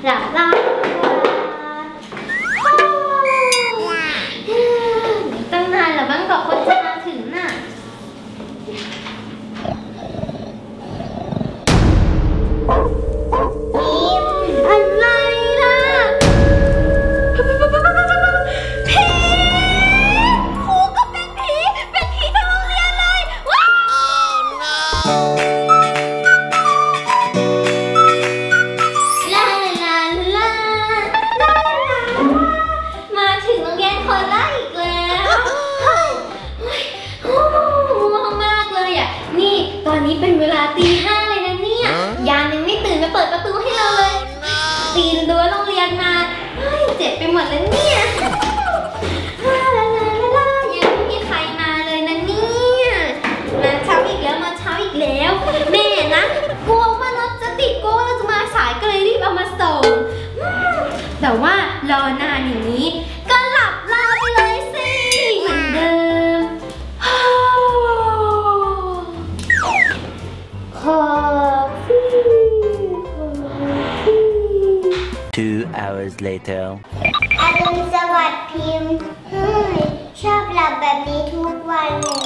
หลับตาตั้งนานแล้วบ้างกว่าคนจะมาถึงน่ะอะไรล่ะผีครูก็เป็นผีทั้งโรงเรียนเลยว้าวลาลาลามาถึงโรงเรียนคนละอีกแล้วง่วงมากเลยอ่ะนี่ตอนนี้เป็นเวลาตี 5เลยนะเนี่ยยานยังไม่ตื่นมาเปิดประตูให้เราเลยปีนรั้วโรงเรียนมาเจ็บไปหมดแล้วเนี่ยยังไม่มีใครมาเลยนะเนี่ยมาเช้าอีกแล้วแม่นะกลัวว่ารถจะติดกลัวว่าเราจะมาสายก็เลยรีบเอามาส่งแต่ว่ารอนานอย่างนี้ก็หลับลาไปเลยสิเหมือนเดิมขอบ 2 hours later อรุณสวัสดิ์พิมพ์ชอบหลับแบบนี้ทุกวันเลย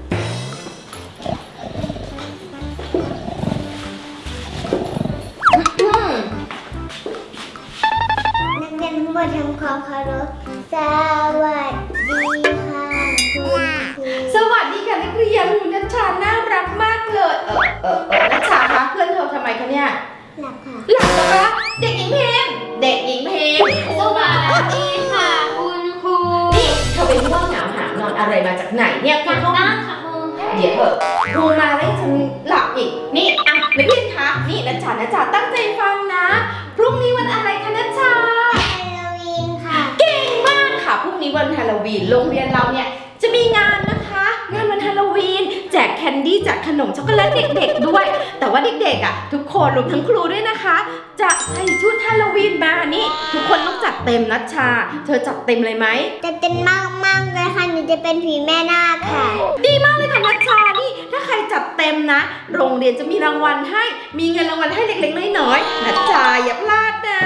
นักเรียนทั้งหมดทำความเคารพสวัสดีค่ะคุณครูสวัสดีค่ะนักเรียนคุณนัชชาน่ารักมากเลยนัชชาคะเพื่อนเธอทำไมคะเนี่ยหลับค่ะหลับเหรอคะเด็กหญิงพิมสวัสดีค่ะคุณครูนี่เธอไปง่วงหนอนอะไรมาจากไหนเนี่ยจากบ้านค่ะครูเดี๋ยวเถอะครูมาแล้วฉันหลับอีกนี่อ่ะนักเรียนคะนี่นัชชาตั้งใจฟังนะพรุ่งนี้วันอะไรคะนัชชาฮาโลวีนค่ะเก่งมากค่ะพรุ่งนี้วันฮาโลวีนโรงเรียนเราเนี่ยจะมีงานนะคะงานวันฮาโลวีนแจกแคนดี้แจกขนมช็อกโกแลตเด็กๆด้วยแต่ว่าเด็กๆอ่ะทุกคนรวมทั้งครูด้วยนะคะจะใส่ชุดฮาโลวีนมานี่ทุกคนต้องจัดเต็มนัชชาเธอจัดเต็มเลยไหมจัดเต็มมากเลยค่ะหนูจะเป็นผีแม่นาคค่ะดีมากเลยค่ะนัชชานี่ถ้าใครจัดเต็มนะโรงเรียนจะมีรางวัลให้มีเงินรางวัลให้เล็กๆน้อยๆนัชชาอย่าพลาดนะ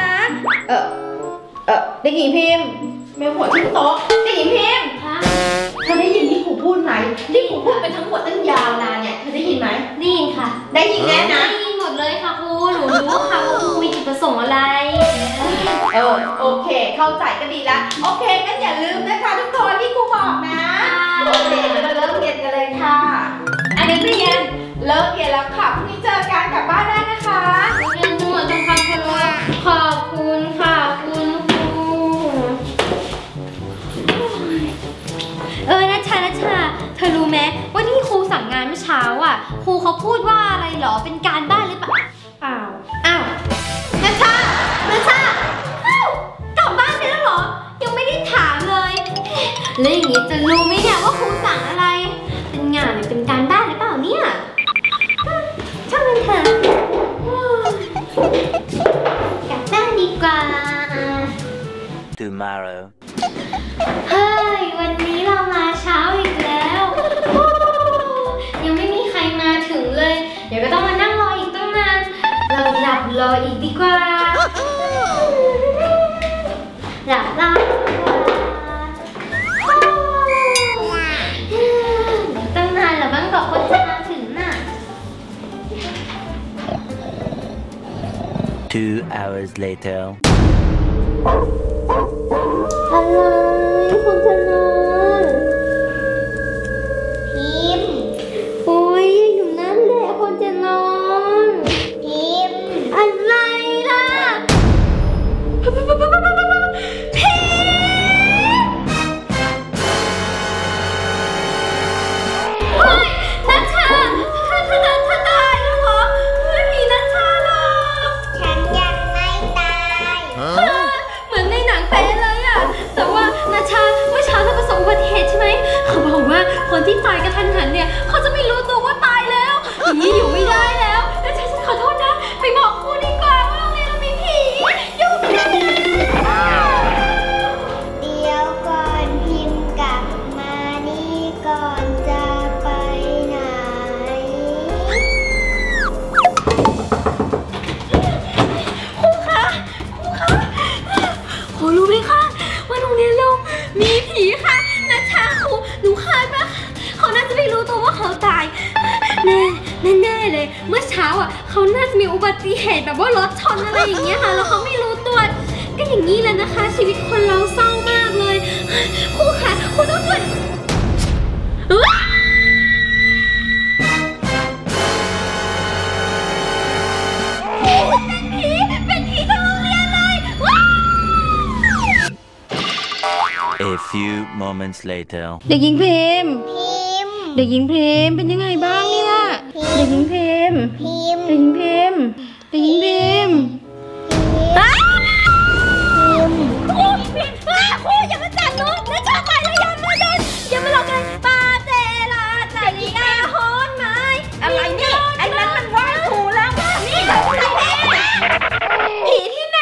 เด็กหญิงพิมพ์แม่หัวที่โต๊ะเด็กหญิงพิมพ์เธอได้ยินที่ครูพูดไหมที่ครูพูดไปทั้งหมดตั้งยาวนานเนี่ยเธอได้ยินไหมได้ยินค่ะได้ยินแน่นะได้ยินหมดเลยค่ะครูหนูรู้ค่ะว่าครูมีจุดประสงค์อะไรโอเคเข้าใจก็ดีละโอเคงั้นอย่าลืมนะคะทุกคนที่ครูบอกนะโอเคเราเริ่มเรียนกันเลยค่ะอันนี้เรียนเลิกเรียนแล้วค่ะพรุ่งนี้เจอกันกลับบ้านได้นะคะเรียนทั้งหมดต้องทำกันเลยขอบคุณค่ะคุณครูนัชชาเธอรู้ไหมว่าที่ครูสั่งงานเมื่อเช้าอ่ะครูเขาพูดว่าอะไรหรอเป็นการบ้านหรือเปล่าอ้าวนัชชากลับบ้านไปแล้วเหรอยังไม่ได้ถามเลยแล้วอย่างนี้จะรู้ไหมเนี่ยว่าครูสั่งอะไรเป็นงานหรือเป็นการบ้านหรือเปล่าเนี่ยช่างมันเถอะกลับบ้านดีกว่า tomorrow เฮ้ยวันนี้เรามาเช้าอีกแล้วยังไม่มีใครมาถึงเลยเดี๋ยวก็ต้องมานั่งรออีกตั้งนานเราหลับรออีกดีกว่าหลับตั้งนานแล้วบ้างกว่าคนจะมาถึงน่ะ 2 hours later อะไรคนจะนอนพิมพ์โอ้ยอยู่นั่นแหละคนจะนอนพิมพ์อะไรล่ะผีเฮ้ยนัชชาเธอตายแล้วเหรอผีนัชชาหรอฉันยังไม่ตายเหมือนในหนังเป๊ะเลยมีอุบัติเหตุแบบว่ารถชนอะไรอย่างเงี้ยค่ะแล้วเขาไม่รู้ตัวก็อย่างนี้แหละนะคะชีวิตคนเราเศร้ามากเลยครูคะครูต้องช่วยเป็นผีทั้งโรงเรียนเลยว้าว A few moments later. เด็กหญิงพิมพ์พิมพ์เด็กหญิงพิมพ์เป็นยังไงบ้างนี่ล่ะเด็กหญิงพิมพ์พิมพ์เด็กหญิงพิมพ์เด็กหญิงพิมพ์ครูอย่ามาจับหนูนะชอบไปแล้วอย่ามาหลอกกันปาเจลาจาริยาฮอนไม้อะไรนี่ไอ้นั้นมันว่าถูแล้วนี่ผีที่ไหน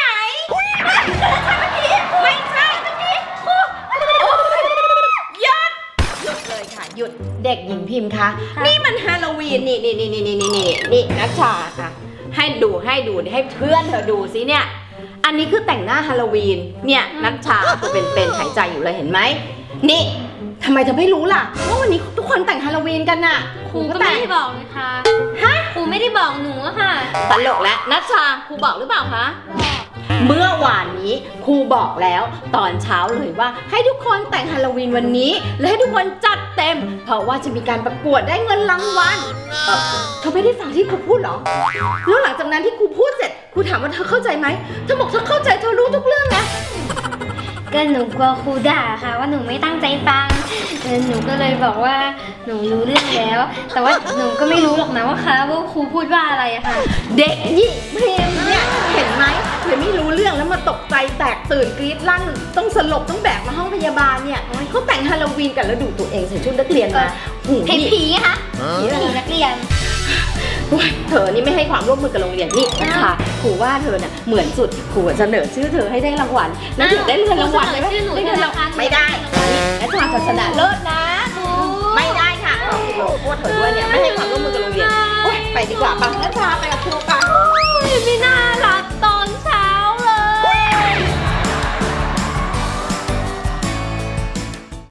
ไม่ใช่ผีครูหยุดเลยค่ะหยุดเด็กหญิงพิมพ์คะนี่มันฮาโลวีนนี่นัชชาค่ะให้ดูให้เพื่อนเธอดูสิเนี่ยอันนี้คือแต่งหน้าฮาโลวีนเนี่ยนัชชาตัวเป็นหายใจอยู่เลยเห็นไหมนี่ทำไมเธอไม่รู้ล่ะว่าวันนี้ทุกคนแต่งฮาโลวีนกันน่ะครูก็ไม่ได้บอกนะคะครูไม่ได้บอกหนูอะค่ะตลกแล้วนัชชาครูบอกหรือเปล่าคะเมื่อวานนี้ครูบอกแล้วตอนเช้าเลยว่าให้ทุกคนแต่งฮาโลวีนวันนี้และให้ทุกคนจัดเต็มเพราะว่าจะมีการประกวดได้เงินรางวัลเธอไม่ได้ฟังที่ครูพูดเหรอแล้วหลังจากนั้นที่ครูพูดเสร็จครูถามว่าเธอเข้าใจไหมเธอบอกเธอเข้าใจเธอรู้ทุกเรื่องนะก็หนูกลัวครูด่าค่ะว่าหนูไม่ตั้งใจฟังหนูก็เลยบอกว่าหนูรู้เรื่องแล้ว แต่ว่าหนูก็ไม่รู้หรอกนะว่าครูพูดว่าอะไรอะค่ะเด็กยิ่งเพลงเนี่ยเห็นไหมเธอไม่รู้เรื่องแล้วมาตกใจแตกตื่นกรี๊ดลั่นต้องสลบต้องแบกมาห้องพยาบาลเนี่ยเขาแต่งฮาโลวีนกันแล้วดูตัวเองใส่ชุดนักเรียนมาผีค่ะผีนักเรียนเธอนี่ไม่ให้ความร่วมมือกับโรงเรียนนี่นะคะครูว่าเธอน่ะเหมือนสุดครูเสนอชื่อเธอให้ได้รางวัลแล้วถึงได้เงินรางวัลไหมไม่ได้ไม่ได้และชาศาสนาเลิศนะไม่ได้ค่ะขอโทษเธอด้วยเนี่ยไม่ให้ความร่วมมือกับโรงเรียนไปดีกว่าปังและชาไปกับครูกันไม่น่ารัก